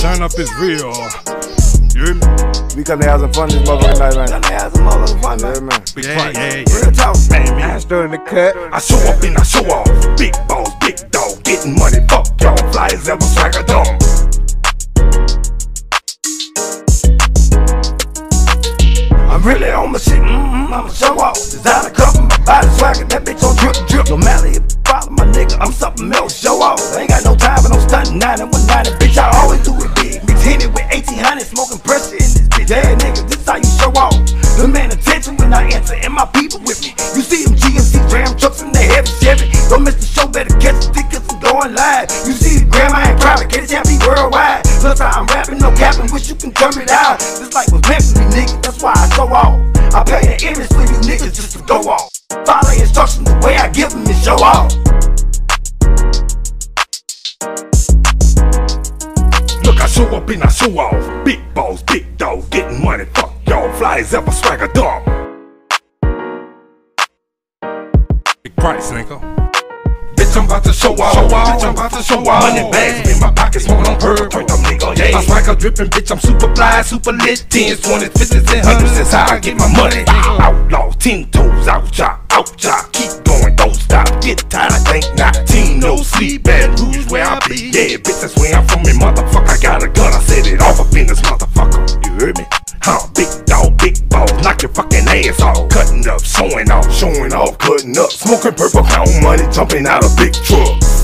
Turn up is real. You hear me? We come to have some fun this motherfucking night, man. Come to have some motherfucking fun, man. Yeah, man. Big price. Real talk, Man, I stood in the cut. I show up and I show off. Big balls, big dog, getting money. Fuck y'all, fly as ever, swagger dumb. I'm really on my shit, I'ma show off. Designer cover, my body swagger, that bitch on drip, drip. No matter if follow my nigga, I'm something else, show off. I ain't got no time for no stunting, 9-1-9, bitch, I always do it big. Mix Henny with 1800, smoking pressure in this bitch. Yeah, nigga, this how you show off. The man attention when I enter, and my people with me. You see them GMC Ram trucks and they heavy Chevy. Don't miss the show, better catch the tickets and going live. You see the gram, I ain't private, get it be worldwide. Plus I'm rapping, no capping, wish you can turn it out. This like was meant for me, nigga, that's why I show off. I pay the image for you niggas just to go off. Follow instructions the way I give them and show off. Look, I show up and I show off. Big balls, big dog, getting money. Fuck y'all, fly as ever, swagger dumb. Big price, nigga. Bitch, I'm about to show off. Bitch, I'm about to show off. Money bags in my pockets, smoking on purr. Turn up, nigga, yeah. My swagger dripping, bitch, I'm super fly, super lit. 10s, 20s, 50s, and 100s. That's how I get my money. Outlaw, 10 toes, out ya. Keep going, don't stop. Get tired, I think not. Team no sleep, Baton Rouge where I be. Yeah, bitch, that's where I'm from. And motherfucker, I got a gun, I set it off up in this motherfucker. You heard me? Huh, big dog, big balls, knock your fucking ass off. Cutting up, showing off, cutting up. Smoking purple pound money, jumping out of big trucks.